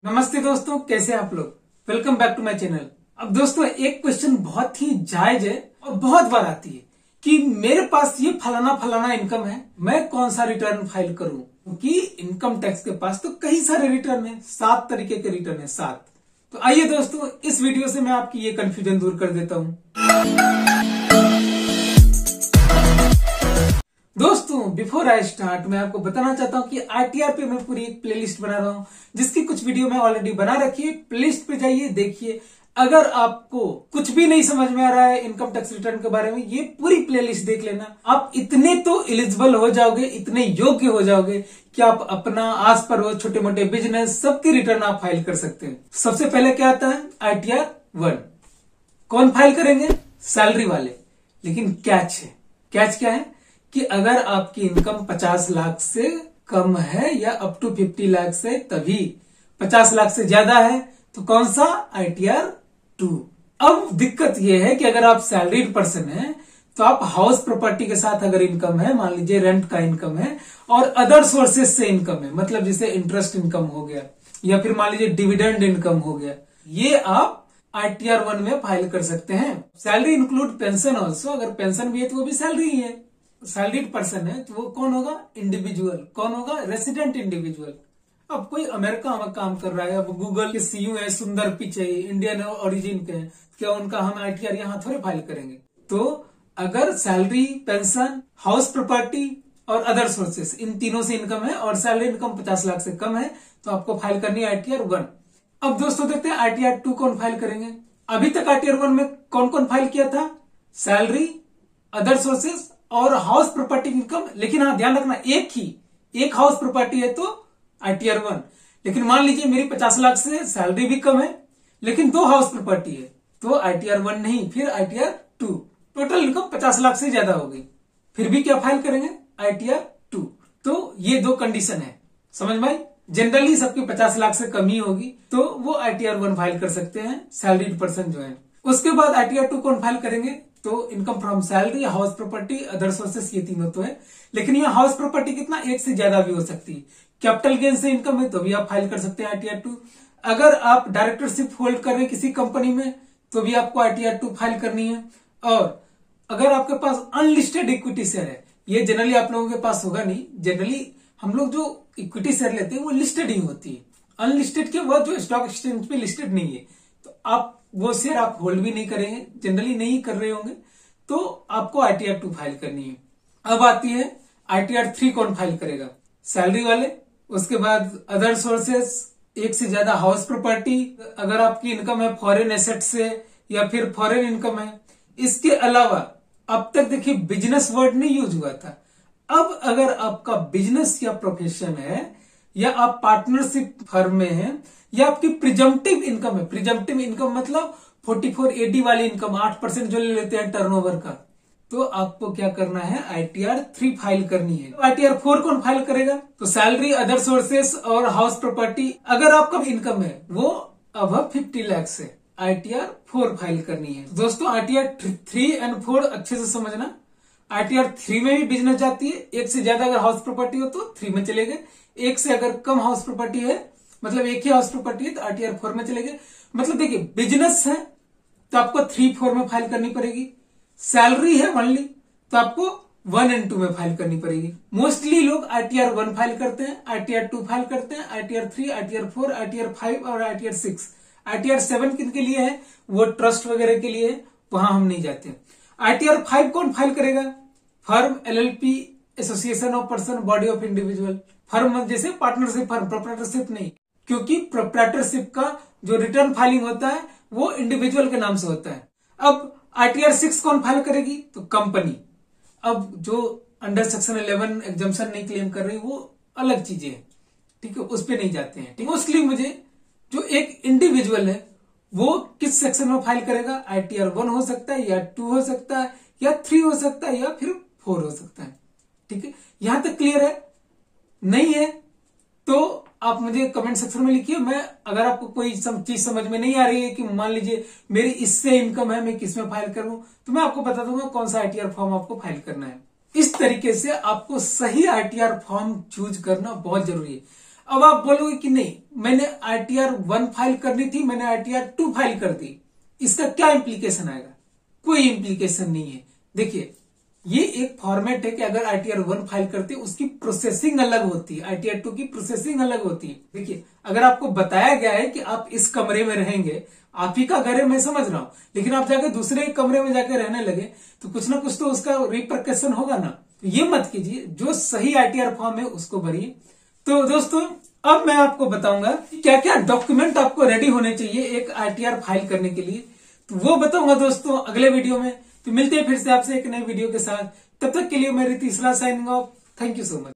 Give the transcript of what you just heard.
नमस्ते दोस्तों, कैसे आप लोग। Welcome back to my channel. अब दोस्तों, एक क्वेश्चन बहुत ही जायज है और बहुत बार आती है कि मेरे पास ये फलाना फलाना इनकम है, मैं कौन सा रिटर्न फाइल करूं। क्योंकि इनकम टैक्स के पास तो कई सारे रिटर्न है, 7 तरीके के रिटर्न है, 7। तो आइए दोस्तों, इस वीडियो से मैं आपकी ये कंफ्यूजन दूर कर देता हूं। दोस्तों, बिफोर आई स्टार्ट मैं आपको बताना चाहता हूं कि आरटीआर पे मैं पूरी एक प्लेलिस्ट बना रहा हूं, जिसकी कुछ वीडियो मैं ऑलरेडी बना रखी है। प्लेलिस्ट पे जाइए, देखिए। अगर आपको कुछ भी नहीं समझ में आ रहा है इनकम टैक्स रिटर्न के बारे में, ये पूरी प्लेलिस्ट देख लेना। आप इतने तो एलिजिबल हो जाओगे, इतने योग्य हो जाओगे कि आप अपना आस पड़ोस, छोटे मोटे बिजनेस, सबकी रिटर्न आप फाइल कर सकते हैं। सबसे पहले क्या आता है? आरटीआर 1। कौन फाइल करेंगे? सैलरी वाले। लेकिन कैच है। कैच क्या है कि अगर आपकी इनकम 50 लाख से कम है या अप टू 50 लाख से, तभी 50 लाख से ज्यादा है तो कौन सा? आईटीआर 2। अब दिक्कत यह है कि अगर आप सैलरीड पर्सन है तो आप हाउस प्रॉपर्टी के साथ अगर इनकम है, मान लीजिए रेंट का इनकम है और अदर सोर्सेज से इनकम है, मतलब जैसे इंटरेस्ट इनकम हो गया या फिर मान लीजिए डिविडेंड इनकम हो गया, ये आप आईटीआर 1 में फाइल कर सकते हैं। Salary include pension also. अगर पेंशन भी है तो वो भी सैलरी ही है। सैलरीड पर्सन है तो वो कौन होगा? इंडिविजुअल। कौन होगा? Resident individual. अब कोई अमेरिका में काम कर रहा है, अब गूगल के सीईओ है, सुंदर पिचई, इंडियन ओरिजिन के हैं, क्या उनका हम आईटीआर यहाँ थोड़े फाइल करेंगे? तो अगर सैलरी, पेंशन, हाउस प्रॉपर्टी और अदर सोर्सेस, इन तीनों से इनकम है और सैलरी इनकम 50 लाख से कम है, तो आपको फाइल करनी है आईटीआर 1। अब दोस्तों देखते हैं आईटीआर 2 कौन फाइल करेंगे। अभी तक आईटीआर 1 में कौन कौन फाइल किया था? सैलरी, अदर सोर्सेस और हाउस प्रॉपर्टी इनकम। लेकिन हाँ, ध्यान रखना, एक हाउस प्रॉपर्टी है तो आईटीआर 1। लेकिन मान लीजिए मेरी 50 लाख से सैलरी भी कम है लेकिन 2 हाउस प्रॉपर्टी है, तो आईटीआर 1 नहीं, फिर आईटीआर 2। टोटल इनकम 50 लाख से ज्यादा होगी, फिर भी क्या फाइल करेंगे? आईटीआर 2। तो ये 2 कंडीशन है, समझ में आई। जनरली सबकी 50 लाख से कम ही होगी, तो वो आईटीआर 1 फाइल कर सकते हैं, सैलरीड पर्सन जो है। उसके बाद आईटीआर 2 कौन फाइल करेंगे? तो income from salary, house property, other sources, ये तीनों तो है। लेकिन यहाँ हाउस प्रॉपर्टी कितना? 1 से ज्यादा भी हो सकती है। कैपिटल गेन से इनकम है तो भी आप फाइल कर सकते हैं आईटीआर 2। अगर आप डायरेक्टरशिप होल्ड कर रहे हैं किसी कंपनी में तो भी आपको आईटीआर 2 फाइल करनी है। और अगर आपके पास अनलिस्टेड इक्विटी शेयर है, ये जनरली आप लोगों के पास होगा नहीं, जनरली हम लोग जो इक्विटी शेयर लेते हैं वो लिस्टेड ही होती है। अनलिस्टेड के वो जो स्टॉक एक्सचेंज पे लिस्टेड नहीं है, तो आप वो शेयर आप होल्ड भी नहीं करेंगे, जनरली नहीं कर रहे होंगे, तो आपको आईटीआर 2 फाइल करनी है। अब आती है आईटीआर 3 कौन फाइल करेगा? सैलरी वाले। उसके बाद अदर सोर्सेस, 1 से ज्यादा हाउस प्रॉपर्टी, अगर आपकी इनकम है फॉरेन एसेट से या फिर फॉरेन इनकम है। इसके अलावा अब तक देखिए बिजनेस वर्ड नहीं यूज हुआ था। अब अगर आपका बिजनेस या प्रोफेशन है या आप पार्टनरशिप फर्म में हैं या आपकी प्रिजम्पटिव इनकम है, प्रिजम्पटिव इनकम मतलब 44AD वाली इनकम, 8% जो ले लेते हैं टर्नओवर का, तो आपको क्या करना है? आईटीआर 3 फाइल करनी है। आईटीआर 4 कौन फाइल करेगा? तो सैलरी, अदर सोर्सेस और हाउस प्रॉपर्टी, अगर आपका इनकम है वो अब 50 लाख से, आईटीआर 4 फाइल करनी है। दोस्तों, आईटीआर 3 एंड 4 अच्छे से समझना। आईटीआर 3 में भी बिजनेस जाती है। 1 से ज्यादा अगर हाउस प्रॉपर्टी हो तो 3 में चले गए। 1 से अगर कम हाउस प्रॉपर्टी है, मतलब 1 ही हाउस प्रॉपर्टी है, तो आईटीआर 4 में चले गए। मतलब देखिए, बिजनेस है तो आपको 3, 4 में फाइल करनी पड़ेगी। सैलरी है ओनली तो आपको 1 एंड 2 में फाइल करनी पड़ेगी। मोस्टली लोग आईटीआर 1 फाइल करते हैं, आईटीआर 2 फाइल करते हैं, आईटीआर 3, आईटीआर 4, आईटीआर 5 और आईटीआर 6। आईटीआर 7 किनके लिए है? वो ट्रस्ट वगैरह के लिए है, वहां हम नहीं जाते। आईटीआर 5 कौन फाइल करेगा? Firm, LLP, association of person, body of individual. Firm जैसे पार्टनरशिप फर्म, प्रोप्राइटरशिप नहीं, क्योंकि प्रोप्राइटरशिप का जो रिटर्न फाइलिंग होता है वो इंडिविजुअल के नाम से होता है। अब आईटीआर 6 कौन फाइल करेगी? तो कंपनी। अब जो अंडर सेक्शन 11 एग्जम्पशन नहीं क्लेम कर रही वो अलग चीजें हैं, ठीक है, उस पर नहीं जाते हैं। ठीक है, मोस्टली मुझे जो एक इंडिविजुअल है वो किस सेक्शन में फाइल करेगा? आईटीआर 1 हो सकता है या 2 हो सकता है या 3 हो सकता है या फिर 4 हो सकता है। ठीक है, यहां तक क्लियर है? नहीं है तो आप मुझे कमेंट सेक्शन में लिखिए। मैं अगर आपको कोई चीज समझ में नहीं आ रही है कि मान लीजिए मेरी इससे इनकम है, मैं किस में फाइल करूं, तो मैं आपको बता दूंगा कौन सा आईटीआर फॉर्म आपको फाइल करना है। इस तरीके से आपको सही आईटीआर फॉर्म चूज करना बहुत जरूरी है। अब आप बोलोगे कि नहीं, मैंने ITR 1 फाइल करनी थी, मैंने ITR 2 फाइल कर दी, इसका क्या इंप्लीकेशन आएगा? कोई इंप्लीकेशन नहीं है। देखिए, ये एक फॉर्मेट है कि अगर ITR 1 फाइल करते उसकी प्रोसेसिंग अलग होती है, ITR 2 की प्रोसेसिंग अलग होती है। देखिए, अगर आपको बताया गया है कि आप इस कमरे में रहेंगे, आप ही का घर है, मैं समझ रहा हूं, लेकिन आप जाके दूसरे कमरे में जाके रहने लगे तो कुछ ना कुछ तो उसका रिपरकशन होगा ना। तो ये मत कीजिए, जो सही ITR फॉर्म है उसको भरिए। तो दोस्तों, अब मैं आपको बताऊंगा क्या क्या डॉक्यूमेंट आपको रेडी होने चाहिए एक ITR फाइल करने के लिए। तो वो बताऊंगा दोस्तों अगले वीडियो में। तो मिलते हैं फिर से आपसे एक नए वीडियो के साथ। तब तक के लिए मैं Riti signing off. Thank you so much.